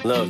Look,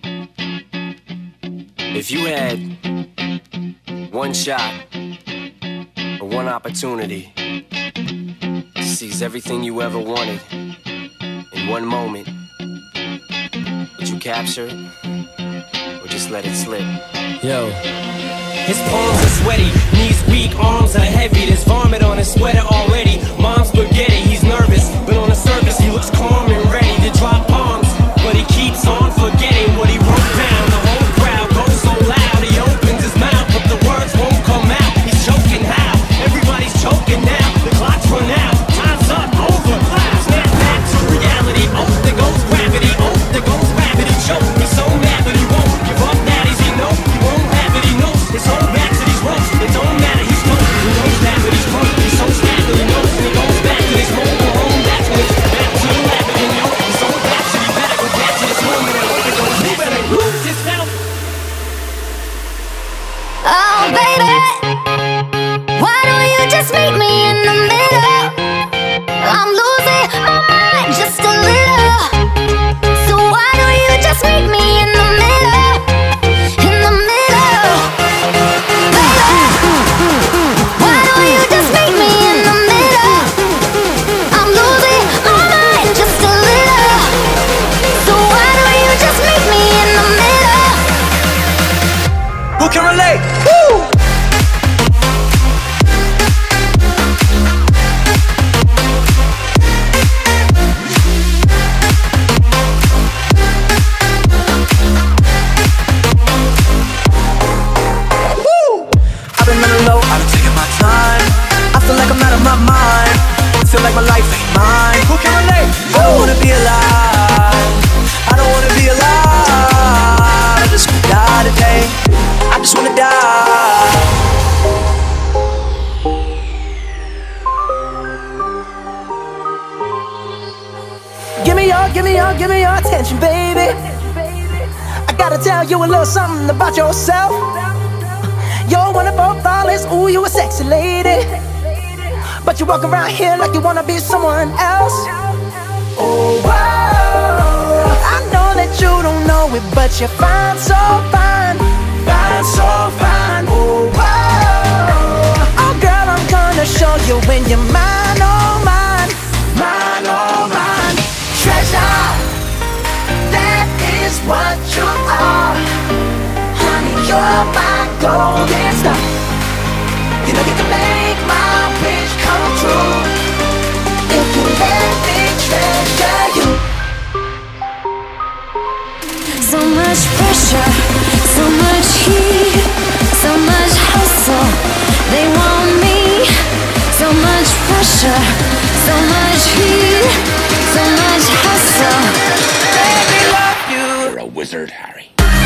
if you had one shot or one opportunity to seize everything you ever wanted in one moment, would you capture it or just let it slip? Yo. His palms are sweaty, knees weak, arms are heavy. There's vomit on his sweater already. Mom's spaghetti, he's nervous, but on the surface he looks calm and ready to drop bombs. But he keeps on forgetting what he wrote down. The whole crowd goes so loud, he opens his mouth, but the words won't come out. He's choking how? Everybody's choking now. The clock's run out, time's up, over. Snap back to reality. Oh, there goes gravity. Oh, there goes gravity. Choke. He's so mad, but he won't give up. That is he know he won't have it. He knows his whole back to these ropes. It don't matter. He's broke. He knows that, but he's broke. He's so sad that he knows, and he goes back to his mobile home. Back to his back to the lab, and he knows he's so bad. So he better go back to this moment and hope it goes back and lose himself. Oh baby, why don't you just meet me in the middle? I'm losing my mind just a little. So why don't you just meet me in the middle? In the middle. Baby, why don't you just meet me in the middle? I'm losing my mind just a little. So why don't you just meet me in the middle? Who can relate? Woo! I've been running low, I've been taking my time. I feel like I'm out of my mind. Feel like my life ain't mine. Who can relate? I don't wanna be alive. I don't wanna be alive. I just wanna die today. I just wanna die. Give me your attention, baby. I gotta tell you a little something about yourself. You're one of our flawless, ooh, you a sexy lady. But you walk around here like you wanna be someone else. Oh, whoa. I know that you don't know it, but you're fine, so fine. Fine, so fine. Oh, whoa. Oh, girl, I'm gonna show you when you're mine, oh, mine. Mine, oh, mine. Treasure, that is what you are. Honey, you're my golden star. You know you can make my wish come true if you let me treasure you. So much pressure, so much heat, so much hustle, they want me. So much pressure, so much heat, so much hustle. Baby, love you. You're a wizard, Harry.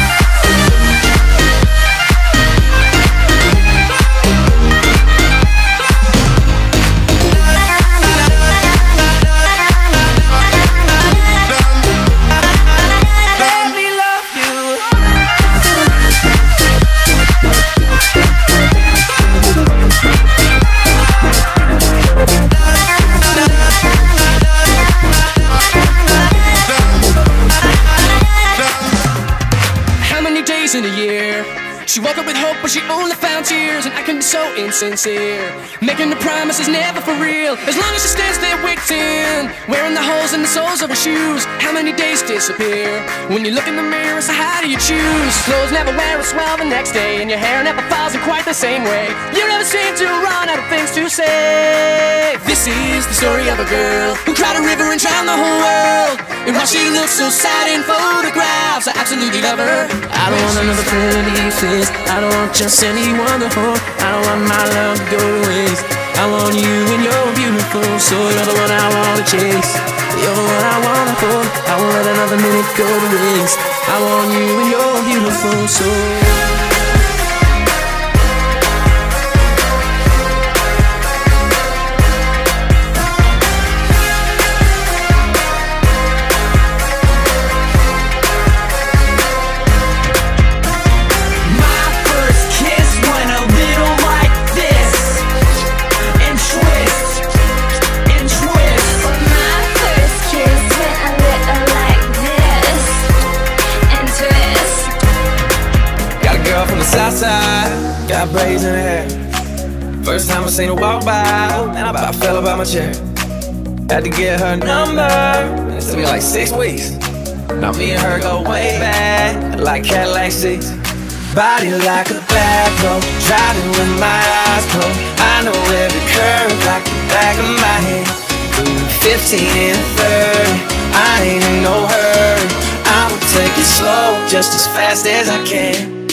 In a year, she woke up with hope, but she only found tears. And I can be so insincere, making the promises never for real. As long as she stands there waiting, wearing the holes in the soles of her shoes. How many days disappear when you look in the mirror? So how do you choose? Clothes never wear as well the next day, and your hair never falls in quite the same way. You never seem to run out of things to say. This is the story of a girl who cried a river and drowned the whole world. And while she looks so sad in photographs, I absolutely love her. I don't want another pretty face, I don't want just anyone to hold. I don't want my love to go to waste. I want you and you're beautiful, so you're the one I wanna chase. You're the one I wanna hold, I won't let another minute go to waste. I want you and you're beautiful, so braids in her hair. First time I seen her walk by, and I about fell about my chair. Had to get her number, it took me like 6 weeks. Now me and her go way back, like Cadillac seats. Body like a black hole, driving with my eyes closed. I know every curve like the back of my hand. 15 and 30, I ain't in no hurry. I will take it slow, just as fast as I can.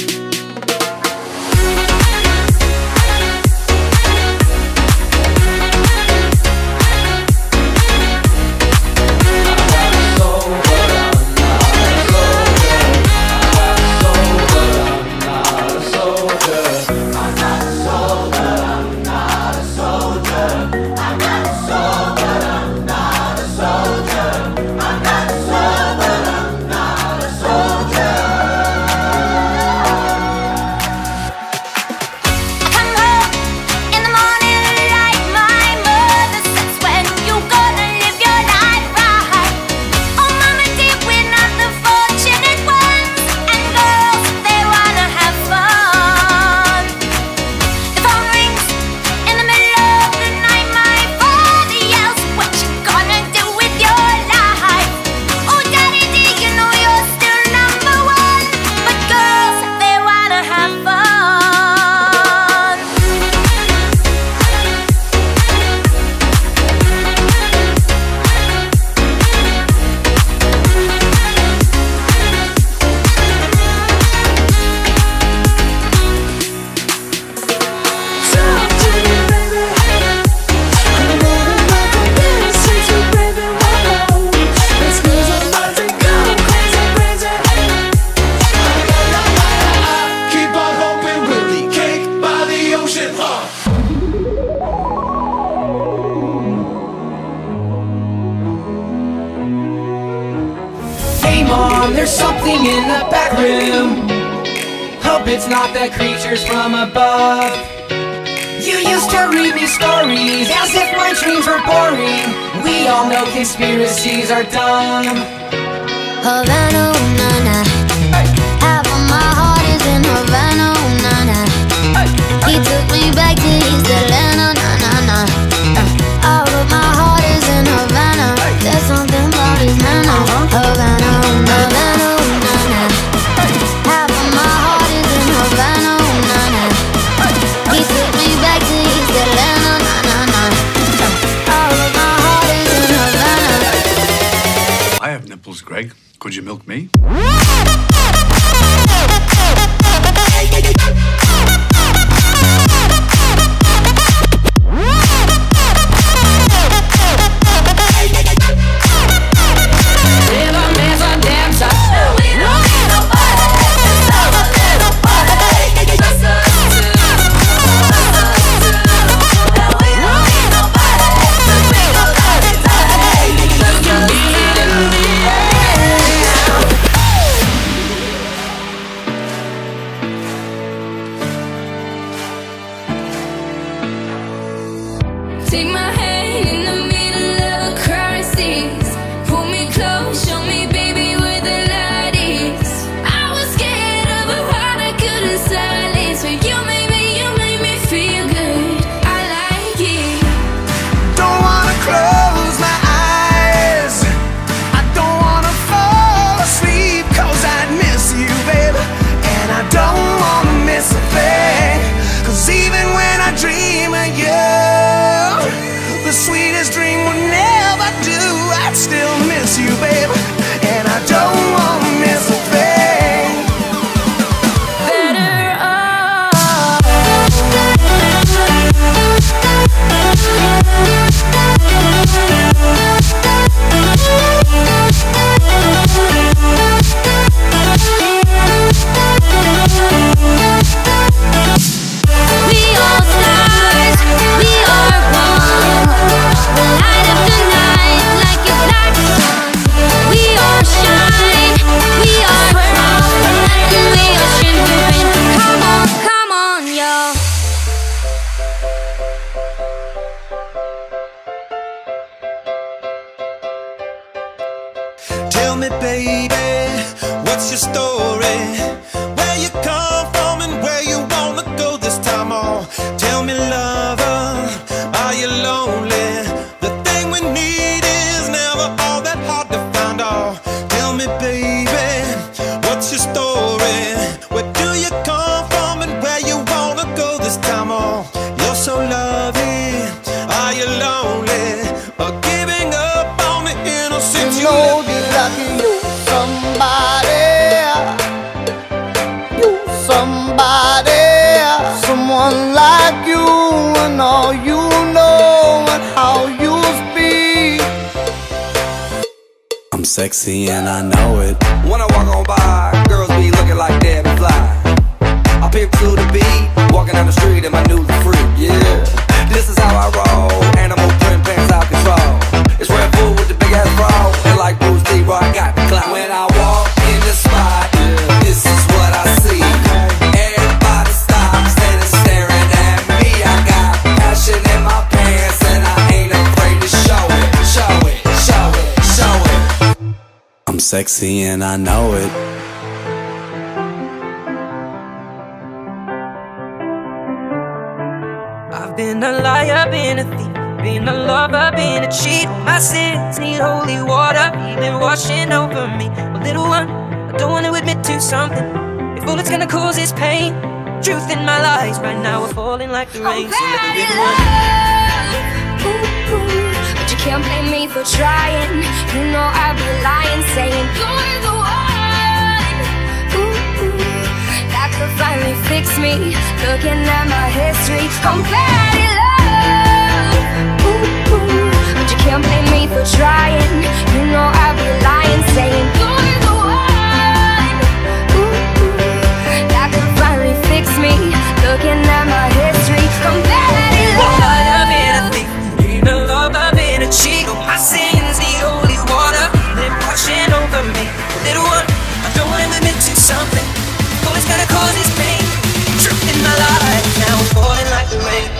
Mom, there's something in the back room. Hope it's not the creatures from above. You used to read me stories as if my dreams were boring. We all know conspiracies are dumb. Havana, ooh, na na. Half of my heart is in Havana, ooh, na na. He took me back to East Atlanta, na na na. All of my heart is in Havana. There's something about his nana. Havana, ooh, na na, ooh, na na. Half of my heart is in Havana, ooh, na na. He took me back to East Atlanta, na na na. All of my heart is in Havana. I have nipples, Greg. Could you milk me? Take my hand in the middle of a crisis. Pull me close, show me, baby, where the light is. I was scared of a heart I couldn't silence, but you made me feel good. I like it. Don't wanna close my eyes, I don't wanna fall asleep, 'cause I miss you, baby, and I don't wanna miss a thing. 'Cause even when I dream of you, the sweetest dream will never do. I'd still miss you, baby, and I don't wanna miss a thing. Better we all stars, we are one. The light of the night like a black sun. We all shine, we are proud, and we are shimmering. Come on, y'all. Tell me, baby, what's your story? Where you come from and where you wanna go this time? sexy and I know it. When I walk on by, girls be looking like Debbie Fly. I pimp to the beat, walking down the street in my new freak, yeah. This is how I roll, animal print pants out control. It's Red Bull with the big ass bra, and like Bruce Lee, bro, I got the clout. When I walk in the spot, this is what I see. Everybody stops and is staring at me. I got passion in my pants and I ain't afraid to show it, show it, show it, show it. I'm sexy and I know it. I've been a liar, been a thief, been a lover, been a cheat. My sins need holy water, been washing over me. Well, little one, I don't want to admit to something. If all it's gonna cause is pain, truth in my lies right now are falling like the rain. So let me Ooh, ooh, but you can't blame me for trying. You know I'd be lying, saying you're the one. Ooh, ooh, that could finally fix me. Looking at my history, compare love. Ooh, ooh, but you can't blame me for trying. You know I'd be lying, saying you're the one. Ooh, ooh, that could finally fix me. Looking at my history, compare love. Cheat on my sins, the holy water, they're washing over me. Little one, I don't want to admit to something. All it's gonna cause is pain. Truth in my life, now I'm falling like the rain.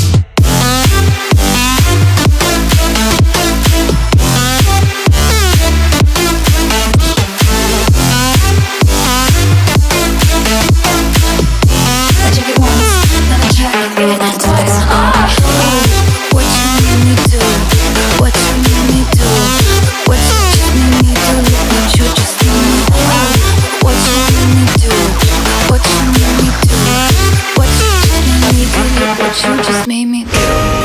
I check it once, then I check it twice. What you made me do? What you made me do? What you just made me do? Look what you just made me do. What you made me do? What you made me do? What you just made me do? Look what you just made me do.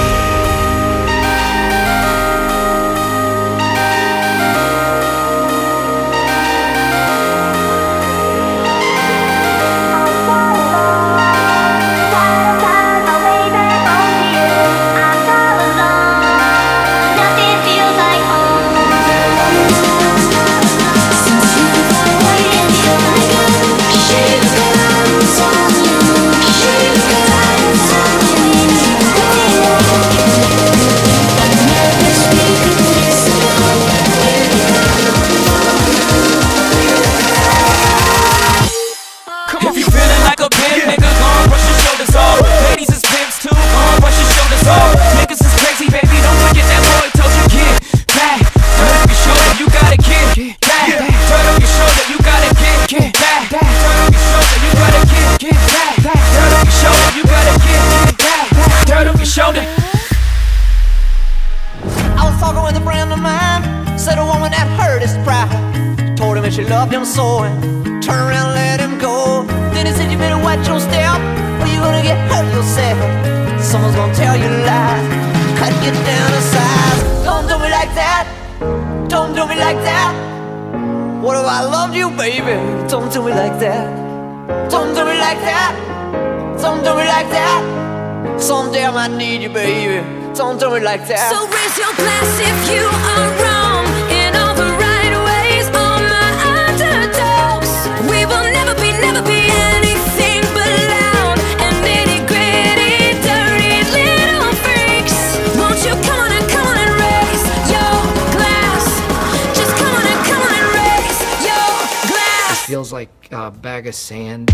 She loved him so and turn around and let him go. Then he said you better watch your step or you're gonna get hurt yourself. Someone's gonna tell you lies, cut you down to size. Don't do me like that, don't do me like that. What if I loved you, baby? Don't do me like that. Don't do me like that, don't do me like that. Someday I might need you, baby. Don't do me like that. So raise your glass if you are wrong in all the right ways. All my underdogs, we will never be anything but loud and nitty-gritty, dirty little freaks. Won't you come on and raise your glass? Just come on and raise your glass. It feels like a bag of sand.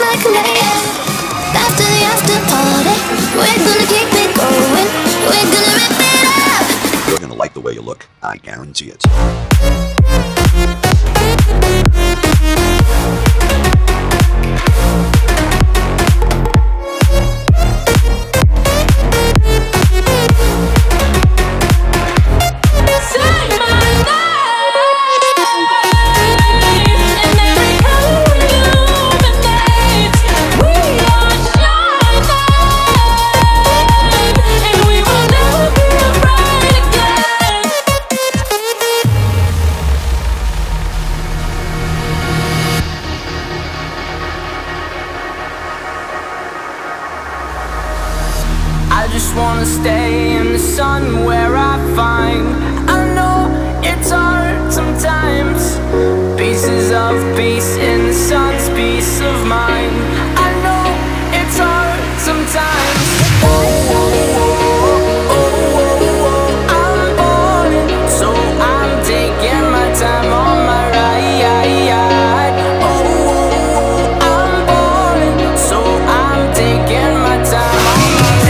like mayhem. After the after party, we're gonna keep it going. We're gonna rip it up. You're gonna like the way you look, I guarantee it. I just wanna stay in the sun where I find. I know it's hard sometimes. Pieces of peace in the sun's peace of mind. I know it's hard sometimes. I'm falling, so I'm taking my time on my ride. I'm falling, so I'm taking my time on my ride.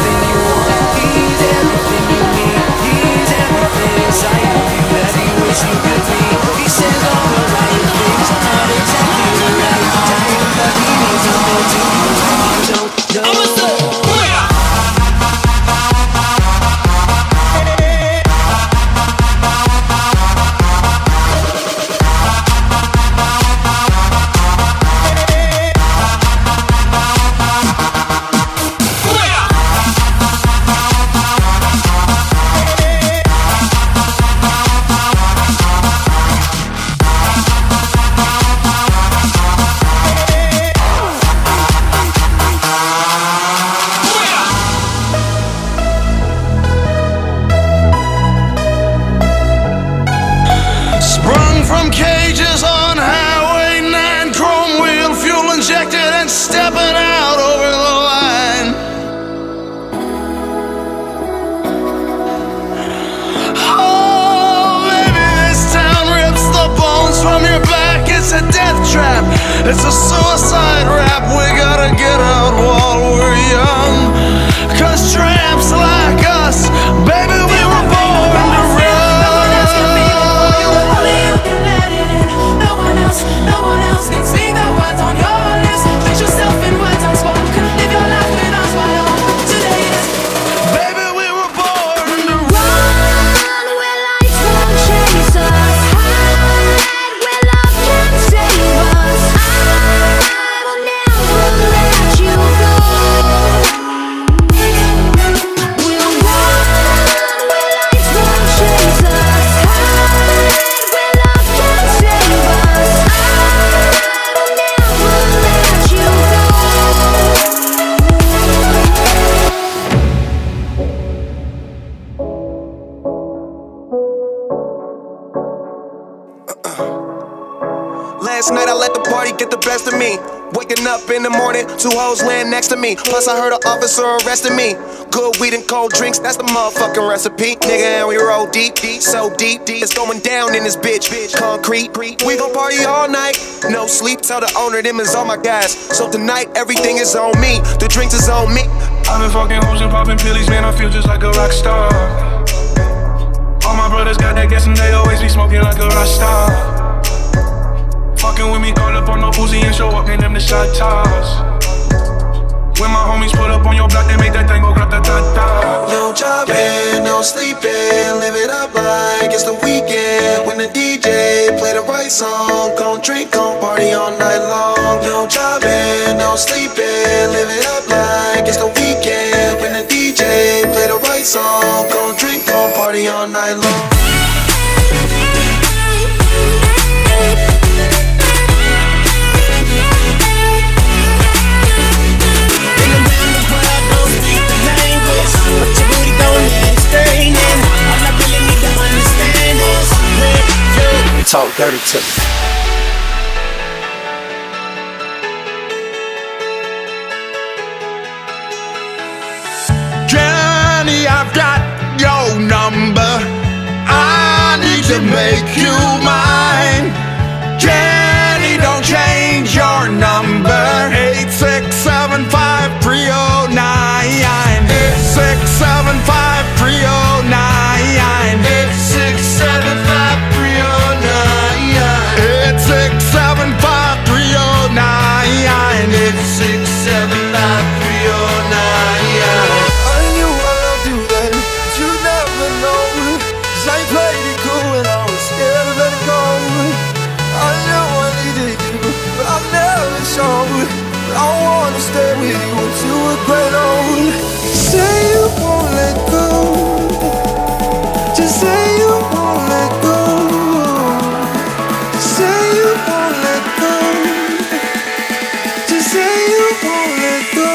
From cages on Highway 9, chrome wheel, fuel injected and stepping out over the line. Oh, baby, this town rips the bones from your back. It's a death trap, it's a suicide rap. We gotta get out while we're young, 'cause tramps like us, baby, we were born to run. No one else can see the words on your lips. Put yourself in words unspoken. Live your life with us while today is. Baby, we were born to Run where lights won't chase us. Hide where love can save us. I will never let you go. We'll run where lights won't chase us. Hide where love can save us. Last night I let the party get the best of me. Waking up in the morning, 2 hoes laying next to me. Plus I heard an officer arresting me. Good weed and cold drinks, that's the motherfucking recipe. Nigga, and we roll deep, so deep. It's going down in this bitch. Concrete, we gon' party all night. No sleep, tell the owner them is all my guys. So tonight everything is on me, the drinks is on me. I've been fucking hoes and popping pillies, man, I feel just like a rock star. All my brothers got that gas and they always be smoking like a rock star. Fucking with me, call up on no Uzi and show up in them the shot toss. When my homies put up on your block, they make that thing go grab-da-da-da. No jobbing, no sleeping, live it up like it's the weekend. When the DJ play the right song, gon' drink, gon' party all night long. No jobbing, no sleeping, live it up like it's the weekend. When the DJ play the right song, gon' drink, gon' party all night long. Talk dirty to me. Johnny, I've got your number. I need to make you mine. Jenny, don't change your number. Hey, I wanna stay with you until we're grown old. Say you won't let go. Just say you won't let go. Say you won't let go. Just say you won't let go.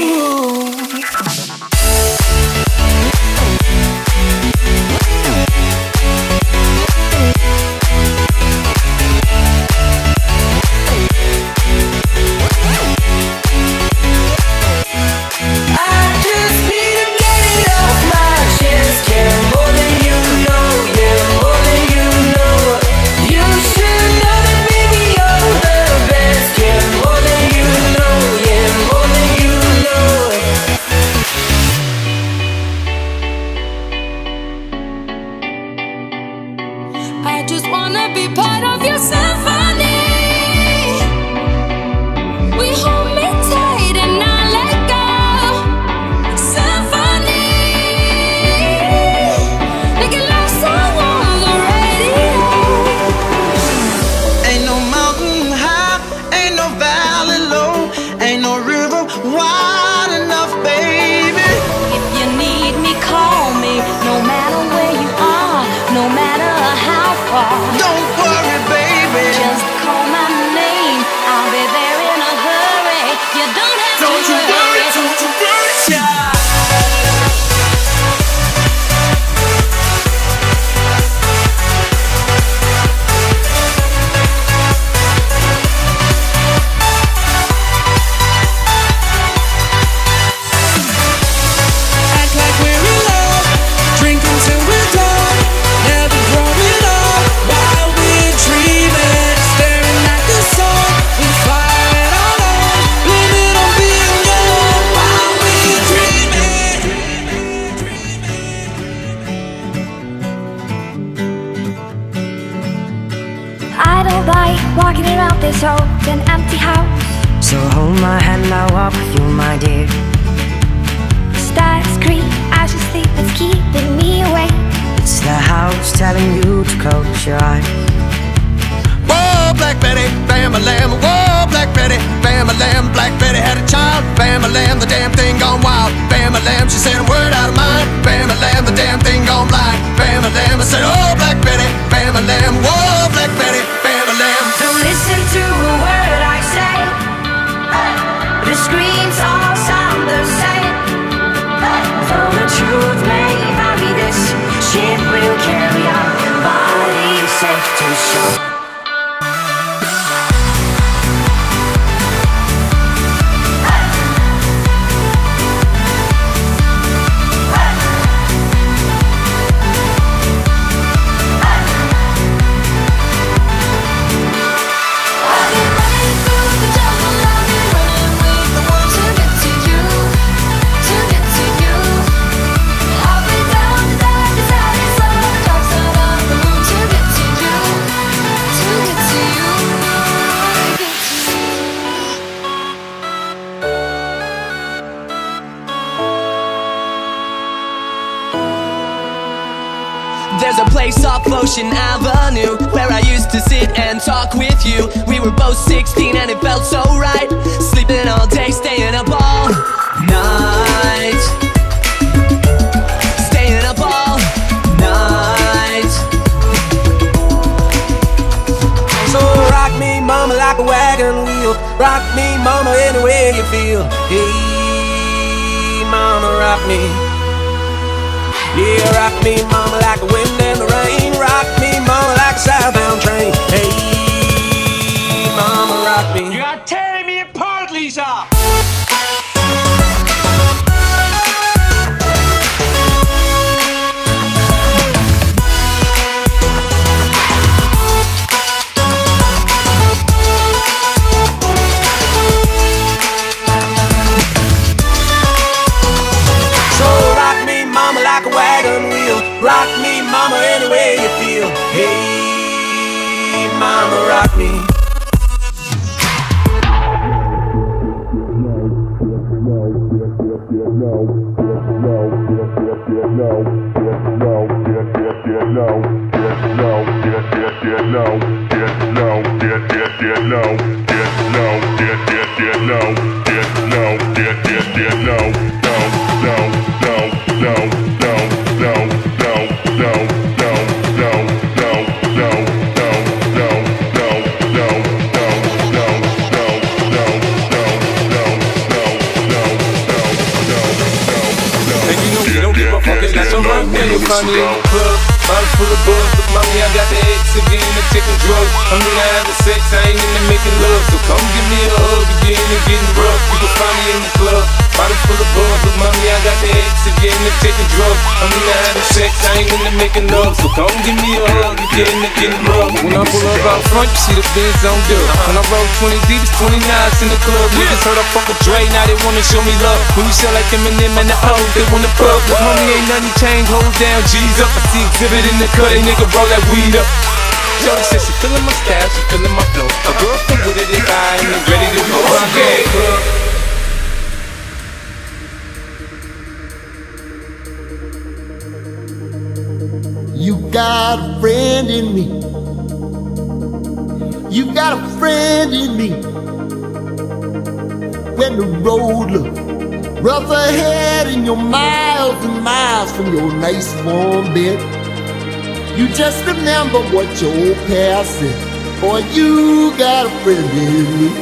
Walking around this open empty house. So hold my hand, I'll walk with you, my dear. The stars scream as you sleep, it's keeping me awake. It's the house telling you to close your eyes. Whoa, Black Betty, bam-a-lam. Whoa, Black Betty, bam-a-lam. Black Betty had a child, bam-a-lam. The damn thing gone wild, bam-a-lam. She said a word out of mine, bam-a-lam. The damn thing gone blind, bam-a-lam. I said, oh, Black Betty, bam-a-lam. Whoa, Black Betty, bam-a-lam. Don't listen to a word I say. The screams all sound the same. Though the truth may vary, this ship will carry our body safe to shore. There's a place off Ocean Avenue where I used to sit and talk with you. We were both 16 and it felt so right. Sleeping all day, staying up all night. Staying up all night. So rock me, mama, like a wagon wheel. Rock me, mama, any way you feel. Hey, mama, rock me. Yeah, rock me, mama, like the wind and the rain. Rock me, mama, like a southbound train. Hey, mama, rock me. You are tearing me apart, Lisa. Like a wagon wheel. Rock me, mama, any way you feel. Hey, mama, rock me. No. Find me in the club, bottle full of buzz. Look, mommy, I got the X again to taking drugs. I'm into having sex, I ain't into making love. So come give me a hug again and getting rough. You can find me in the club, bottle full of buzz. Look, mommy, I got the X again to taking drugs. I'm into having sex, I ain't into making love. So come give me a hug again and getting rough. When I pull up out front, you see the Benz on dub. When I roll 20 deep, it's 29s in the club. Niggas heard I fuck with Dre, now they wanna show me love. When we sell like Eminem and the hoes, they wanna fuck. Look, homie, ain't nothing changed, hold down, G's up. I see exhibit in the cut, they nigga roll that weed up. Shorty said she feelin' my style, she feelin' my flow. A girl come with it if I ain't ready to go. You got a friend in me. You got a friend in me. When the road looks rough ahead and you're miles and miles from your nice warm bed, you just remember what your old past said. Boy, you got a friend in me.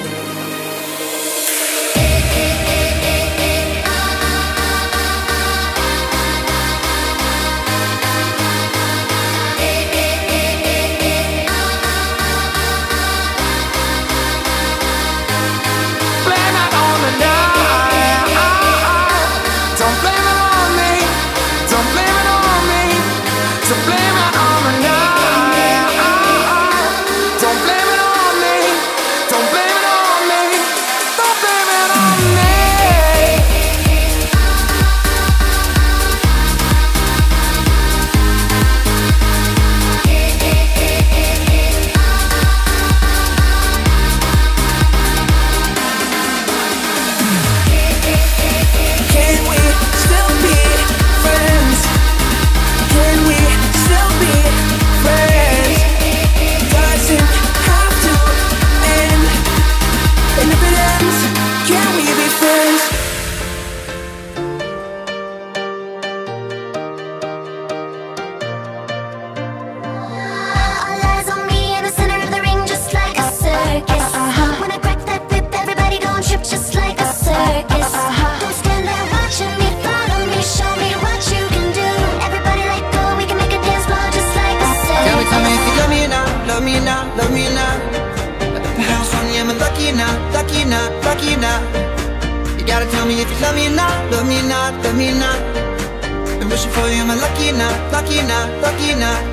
You gotta tell me if you love me or not, love me or not, love me or not. Been wishing for you, am I lucky or not, lucky or not, lucky or not?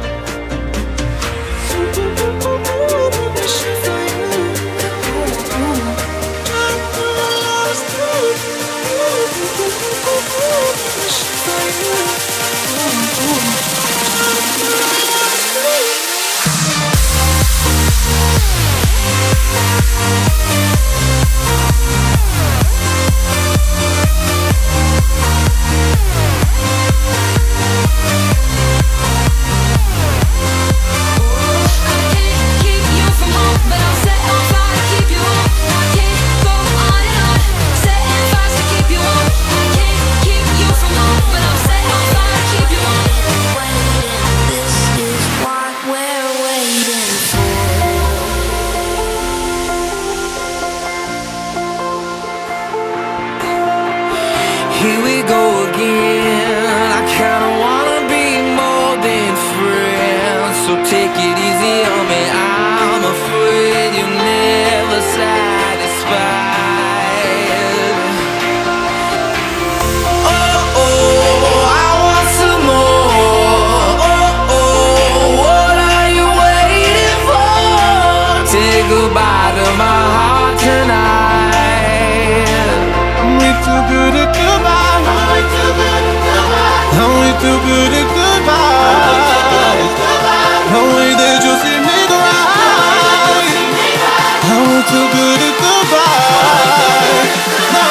Wishing for you. Here we go again. I kinda wanna be more than friends, so take it easy on me. I'm afraid you're never satisfied. Oh, oh, I want some more. Oh, oh, what are you waiting for? Say goodbye to my heart tonight. I'm way too good at goodbye. I'm way too good at goodbye. No way that you'll see me cry. I'm way too good at goodbye. No.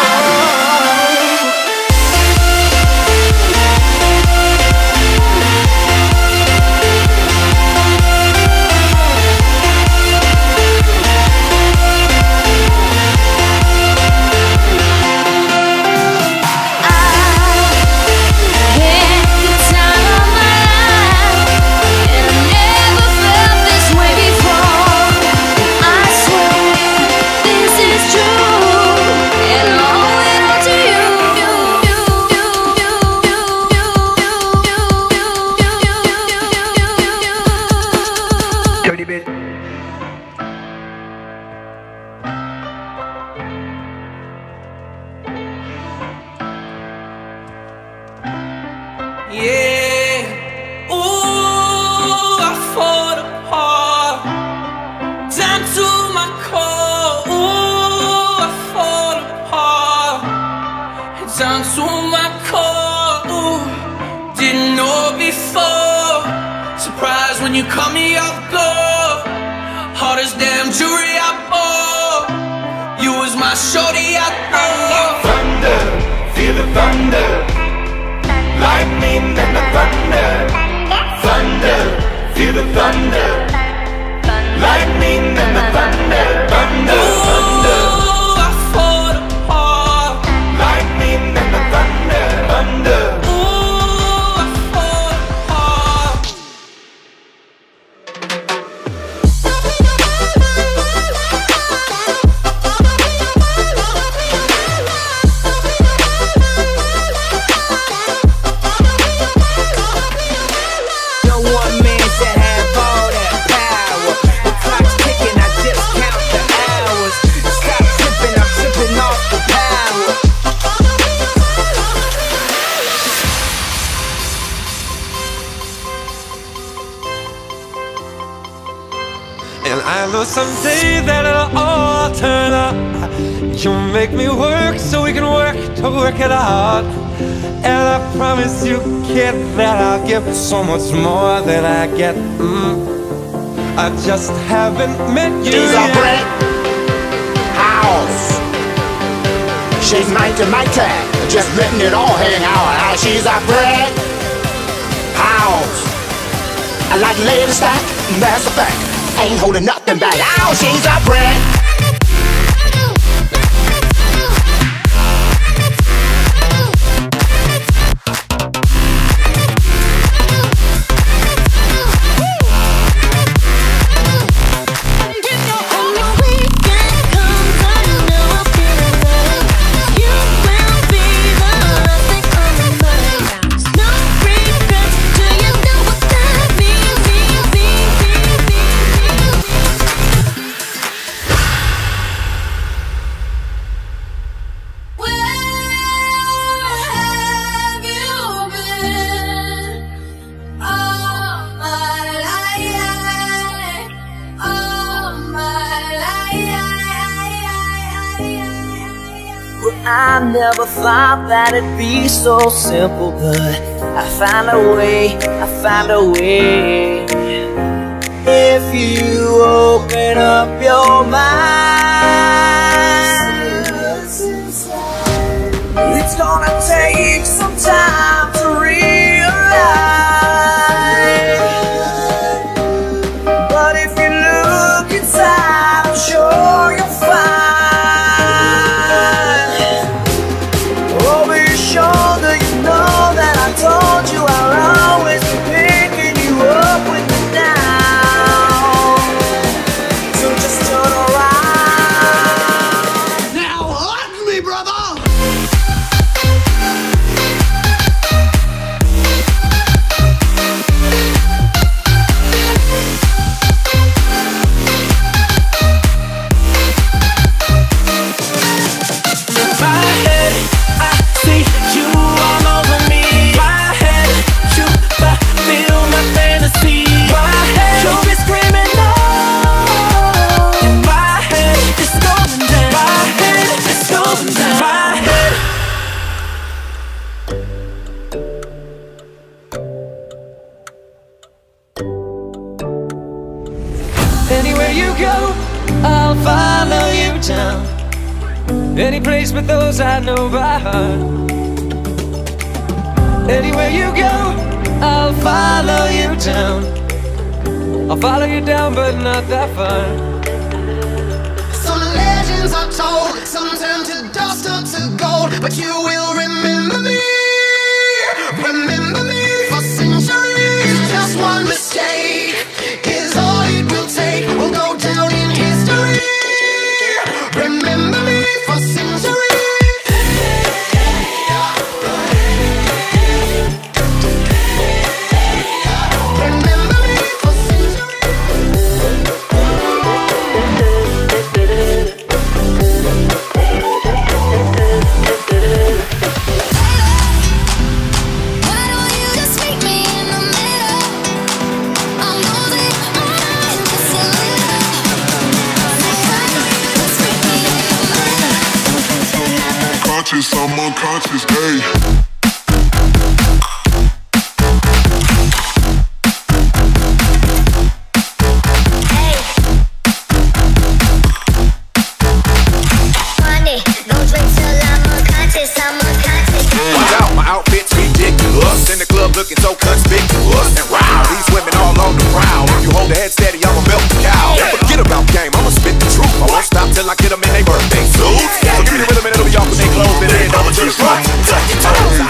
down to my core. Ooh, didn't know before. Surprised when you caught me off guard. Hard as damn jewelry I bought. You was my shorty I thought. Thunder, feel the thunder. Lightning and the thunder. Thunder, feel the thunder. Lightning and the thunder. Thunder, thunder. Ooh, I fought apart. Lightning and the thunder. Thunder. Ooh, I fought apart. No one man should have all that power. The clock's ticking, I just count the hours. Stop tripping, I'm tripping off the power. And I know someday that it'll all turn out. You'll make me work so we can work to work it out. And I promise you, kid, that I'll give so much more than I get. I just haven't met you She's a yet. brick house. She's mighty, just letting it all hang out. She's a brick house. I like lady stack, that's a fact. Ain't holding nothing back. Ow, she's a brick. I never thought that it'd be so simple, but I found a way, I found a way. If you open up your mind, it's gonna take some time to realize. But if you look inside, I'm sure you'll find. Told you I'll always be picking you up with me now. So just turn around. Now hug me, brother. Anywhere you go, I'll follow you down. Any place but those I know by heart. Anywhere you go, I'll follow you down. I'll follow you down, but not that far. Some legends are told, some turn to dust or to gold, but you will remember me. Remember me for centuries. Just one mistake is all it will take. We'll go down in history. Remember me for centuries. Remember me for centuries. conscious, I'm unconscious, hey. Looking so conspicuous and wow, these women all on the prowl. If you hold the head steady, I'ma milk the cow. Forget about game, I'ma spit the truth. I won't stop till I get them in their birthday suits. So give me the rhythm and it'll be off when they close it in. Over to the front, touch your toes.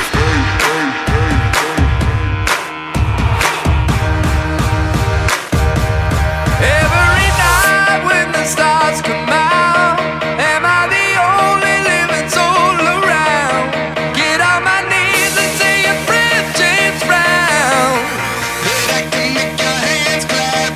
Every night when the stars come out, am I the only living soul around? Get on my knees and say a prayer, James Brown. That can make your hands clap.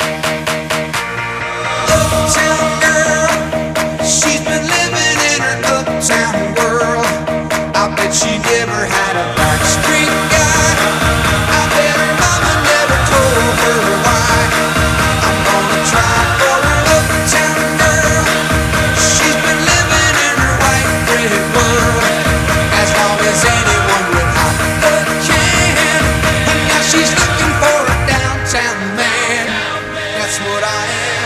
Uptown girl, she's been living in her uptown world. I bet she never had a backstreet guy. I bet her mama never told her why. I'm gonna try for her uptown girl. She's been living in her white bread world as long as anyone would hop the can. And now she's looking for a downtown man. That's what I am.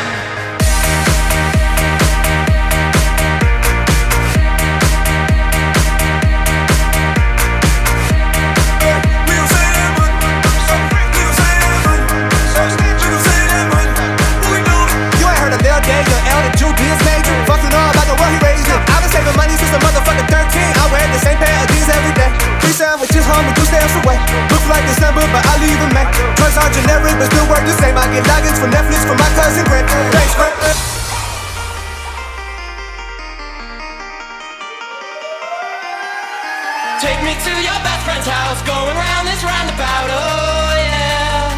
You ain't heard of Lil Day, your elder Jew, Diaz major. Fucking all about the world he raised in. I've been saving money since the motherfucking 13. I wear the same pair of jeans every day. 3 sandwiches home with 2 stamps away. Looks like December, but I leave them May. Drugs are generic, but still work the same. I get logins from Netflix from my cousin Greg. Thanks, Greg. Take me to your best friend's house, going round this roundabout, oh yeah.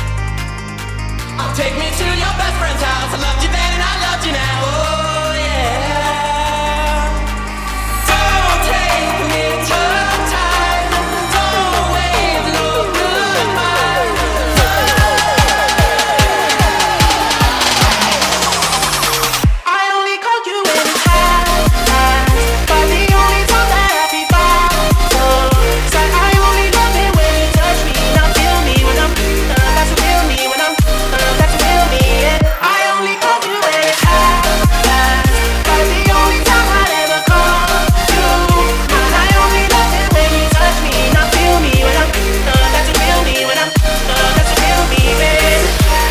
Take me to your best friend's house, I loved you then and I loved you now, oh yeah. Don't take me too tight, don't wave no goodbye. I only called you when it's high, but the only time that I be by. Said I only love it when you touch me, now feel me when I'm, that's a real me when I'm, that's a real me, yeah. I only call you when it's high, but the only time I'd ever call you. I only love it when you touch me, now feel me when I'm, that's a real me when I'm, that's a real me, baby.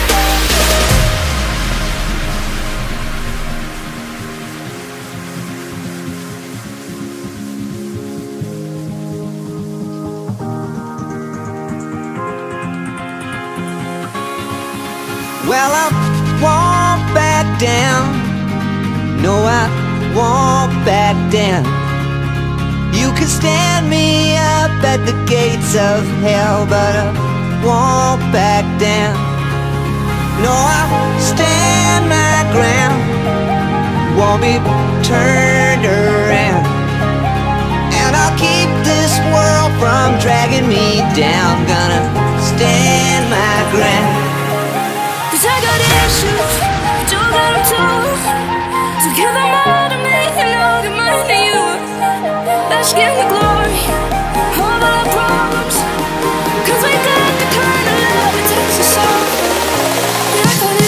Well, I won't back down. No, I won't back down. You can stand me up at the gates of hell, but I won't back down. No, I'll stand my ground. Won't be turned around. And I'll keep this world from dragging me down. Gonna stand my ground. 'Cause I got issues, but you got them too. So give them all to me and I'll give mine to you. Let's get the glory of all our problems. 'Cause we got the kind of love that takes us all. Yeah, I got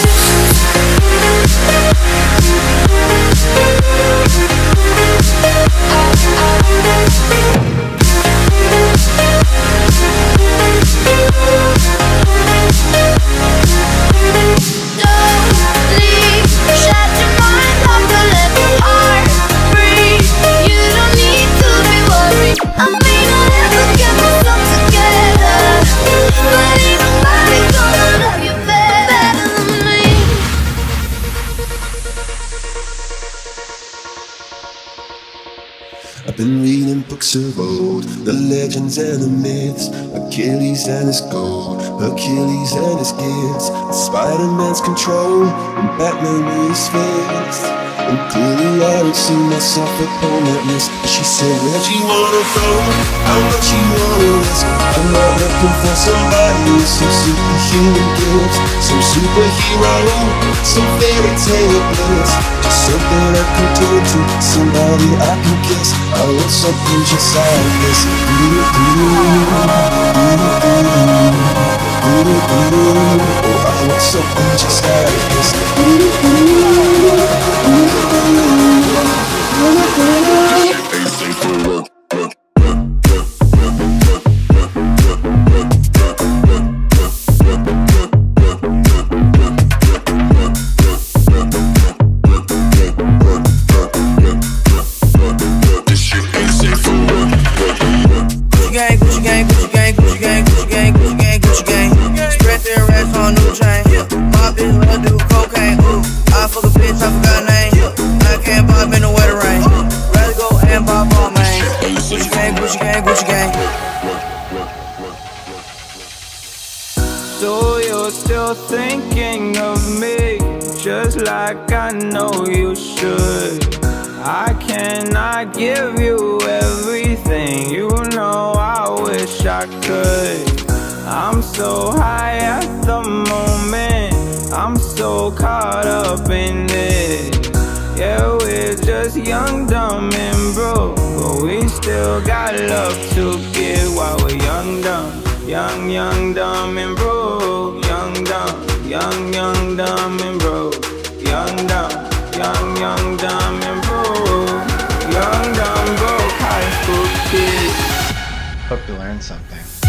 I may not ever get myself together, but ain't nobody gonna love you better than me. I've been reading books of old, the legends and the myths, Achilles and his gold, Achilles and his gifts, Spider-Man's control, and Batman with his fist. And clearly I don't see myself upon that list. She said, where'd you wanna go? How much you wanna risk? I'm not looking for somebody with some superhuman gifts, some superhero, some fairy tale bliss. Just something I can turn to, somebody I can kiss. I want something just like this. Oh, I want something just like this. Ain't safe for real. So you're still thinking of me, just like I know you should. I cannot give you everything, you know I wish I could. I'm so high at the moment, I'm so caught up in it. Yeah, we're just young, dumb, and broke, but we still got love to give while we're young, dumb. Young, young, dumb, and broke. Young, dumb, young, young, dumb, and broke. Young, dumb, young, young, dumb, and broke. Young, dumb, broke high school kids. Hope you learned something.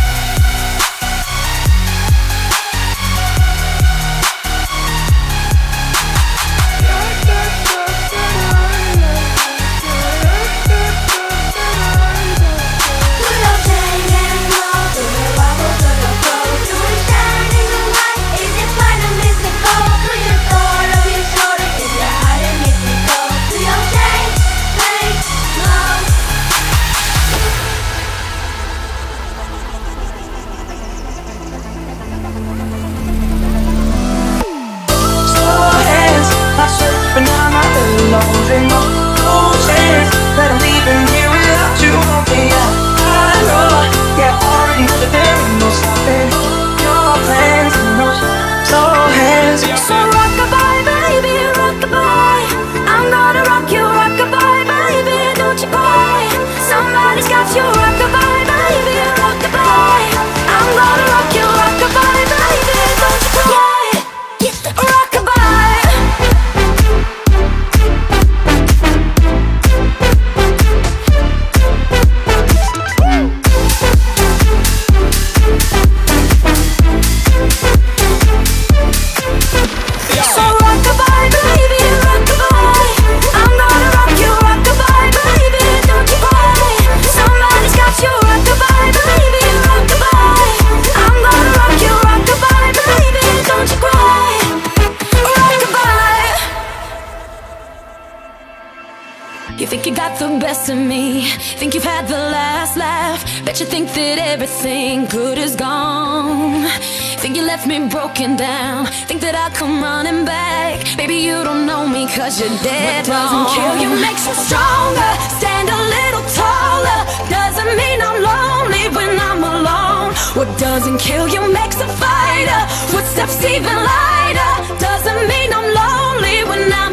You think you got the best of me, think you've had the last laugh. Bet you think that everything good is gone. Think you left me broken down, think that I'll come running back. Baby, you don't know me cause you're dead wrong. What doesn't kill you makes you stronger, stand a little taller. Doesn't mean I'm lonely when I'm alone. What doesn't kill you makes a fighter, footsteps even lighter. Doesn't mean I'm lonely when I'm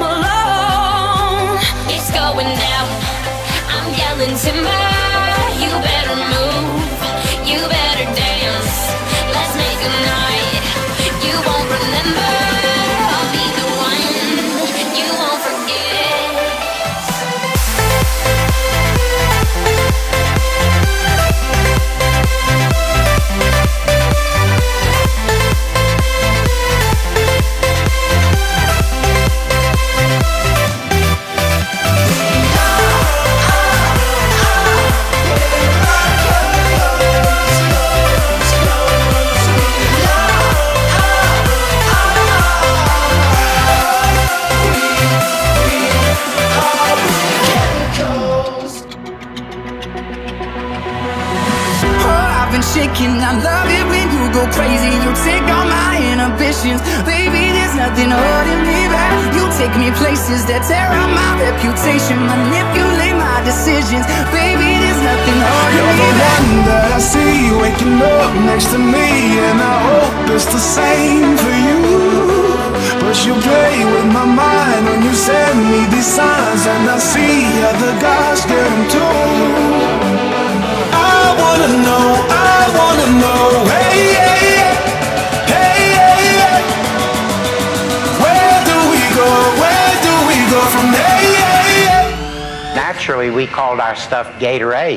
alone. It's going down, I'm yelling timber. You better move, you better dance. Let's make a night you won't remember. I'll be the one you won't forget. Shaking, I love it when you go crazy. You take all my inhibitions, baby. This there's nothing holding me back. You take me places that tear out my reputation, manipulate my decisions. Baby, there's nothing holding me back. You're the one that I see waking up next to me, and I hope it's the same for you. But you play with my mind when you send me these signs, and I see other guys get them too. I wanna know, hey, hey, hey, hey, hey. Where do we go from there? Hey, hey. Naturally, we called our stuff Gatorade.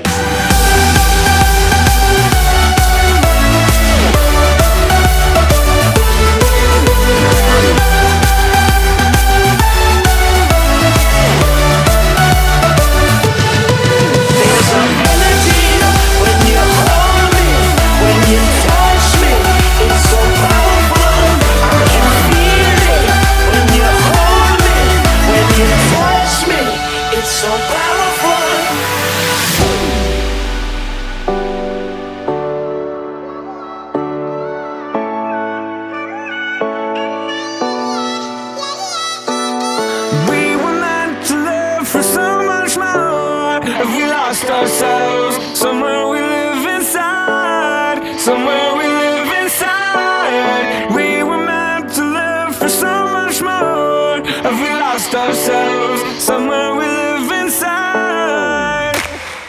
Ourselves, somewhere we live inside, somewhere we live inside. We were meant to live for so much more. Have we lost ourselves? Somewhere we live inside.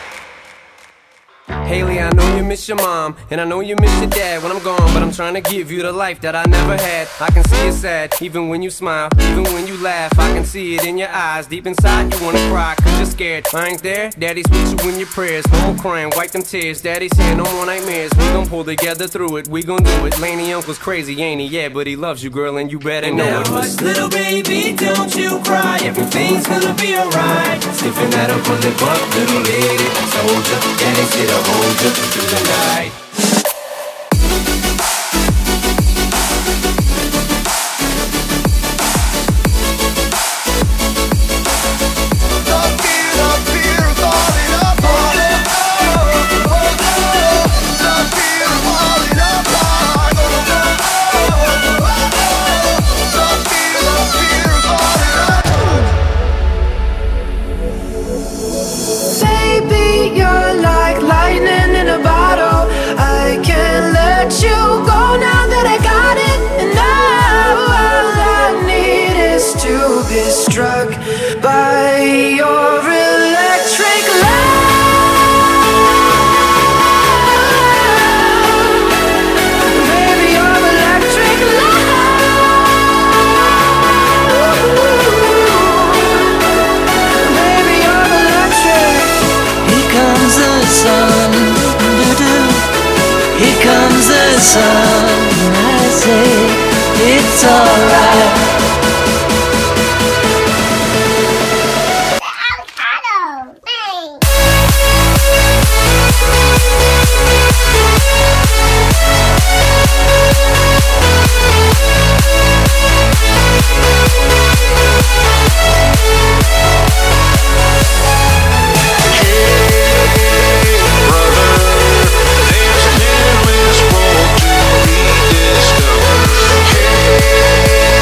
Haley, I know you miss your mom, and I know you miss your dad when I'm gone, but I'm trying to give you the life that I never had. I can see it sad, even when you smile, even when you laugh. I can see it in your eyes, deep inside you wanna cry, cause you're scared. I ain't there, daddy's with you in your prayers. No more crying, wipe them tears, daddy's here, no more nightmares. We gon' pull together through it, we gon' do it. Laney uncle's crazy, ain't he? Yeah, but he loves you, girl, and you better know it. Hush, little baby, don't you cry, everything's gonna be alright. Sniffing that up on the butt, little lady, soldier, daddy's here to hold you through the night. Struck by your electric love, baby, your electric love, baby, your electric. Here comes the sun, here comes the sun, and I say it's alright. Hey,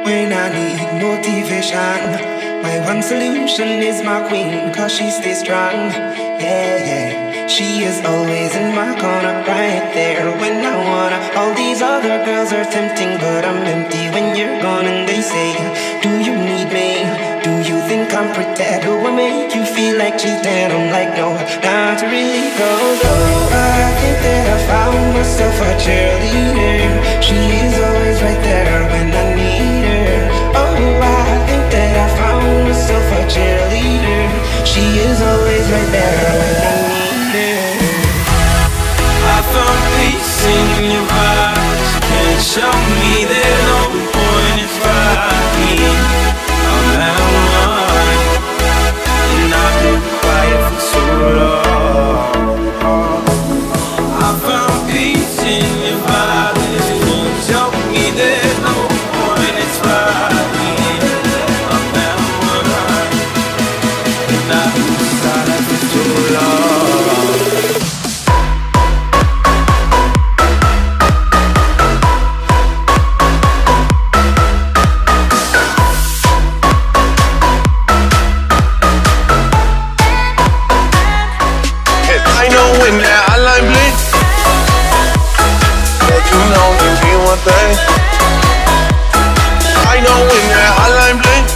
when I need motivation. My one solution is my queen, cause she stays strong. Yeah, yeah. She is always in my corner, right there when I wanna. All these other girls are tempting, but I'm empty when you're gone. And they say, do you need me? Do you think I'm pretty? Do I make you feel like cheating? I'm like, no, not really, cause oh, I think that I found myself a cheerleader. She is always right there when I need her. Oh, I think that I found myself a cheerleader. She is always right there when I need her. I found peace in your eyes. You can't show me there's no point in trying. I'm at one, and I've been quiet for so long. I found peace in your eyes. You can't show me there's no point in trying. I'm at one, and I've been silent for so long. When that hotline blitz, let you know you be one thing. I know when that hotline blitz,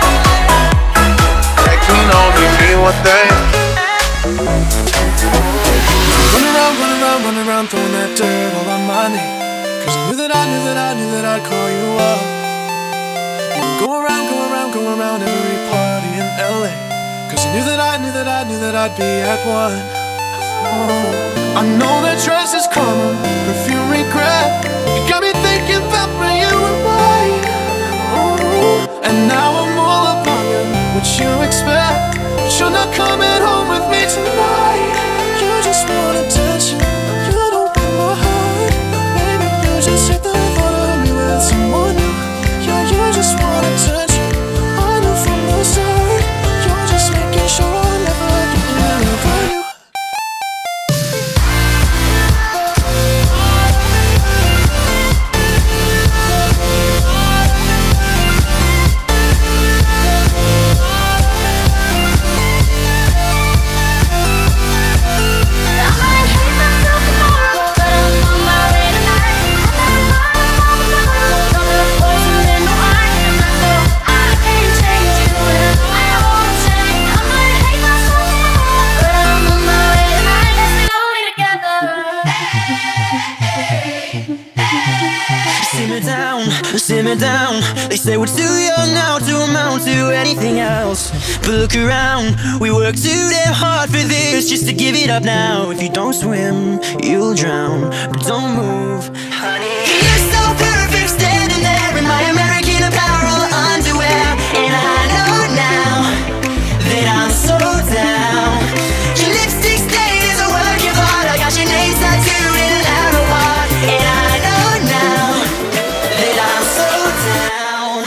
let you know you be one thing. Running around, throwing that dirt all on my name. Cause I knew that I'd call you up. And go around every party in LA. Cause I knew that I'd be at one. I know that dress is karma, perfume regret. You got me thinking about when you were mine. And now I'm all up on you, what you expect. But you're not coming home with me tonight. You just wanna touch it, you don't want my heart. Baby, you just hate the thought of me with someone new. Yeah, you just wanna touch it, I know from the start. You're just making sure I never get rid of you. Simmer down. They say we're too young now to amount to anything else. But look around, we work too damn hard for this just to give it up now. If you don't swim, you'll drown. But don't move, honey. You're so perfect standing there in my American Apparel underwear. And I know now that I'm so down. Your lipstick stain is a work of art. I got your name tattooed in an arrow heart. And I know now that I'm so down.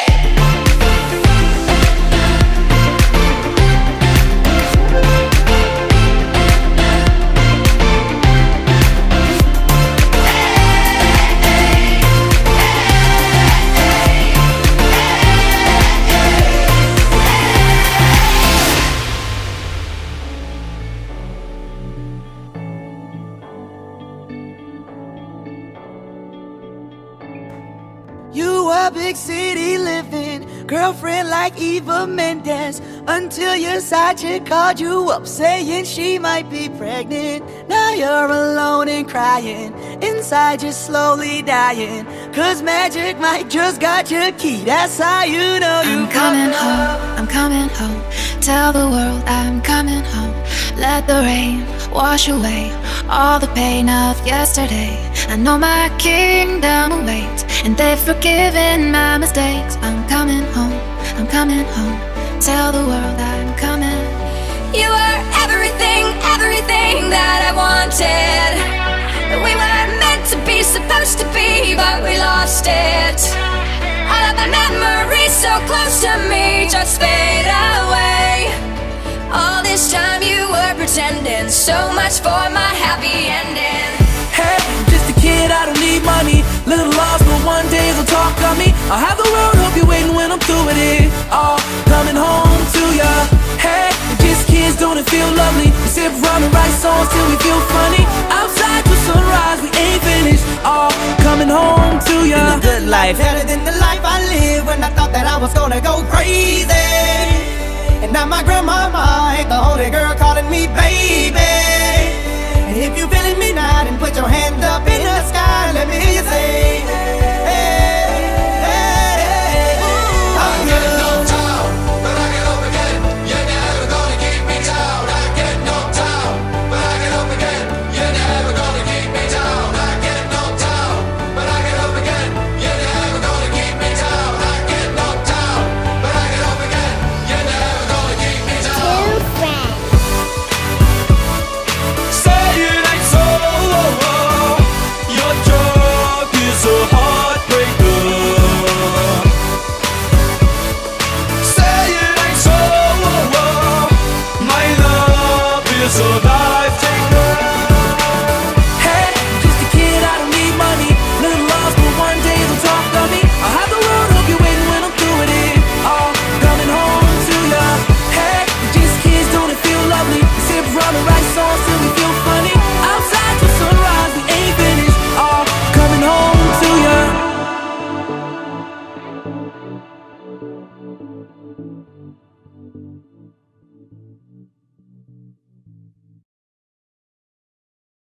You a big city living girlfriend like Eva Mendes, until your side chick called you up saying she might be pregnant. Now you're alone and crying, inside you're slowly dying, cause magic might just got your key. That's how you know you coming home, I'm coming home. Tell the world I'm coming home. Let the rain wash away all the pain of yesterday. I know my kingdom awaits, and they've forgiven my mistakes. I'm coming home, I'm coming home. Tell the world I'm coming. You were everything, everything that I wanted. We were meant to be, supposed to be, but we lost it. All of the memories so close to me just fade away. All this time you were pretending, so much for my happy ending. Hey, I'm just a kid, I don't need money. Little lost, but one day they'll talk on me. I'll have the world songs till we feel funny. Outside till sunrise, we ain't finished. All coming home to ya. The good life, better than the life I lived when I thought that I was gonna go crazy. And now my grandmama ain't the only girl calling me baby. And if you feeling me now, then put your hands up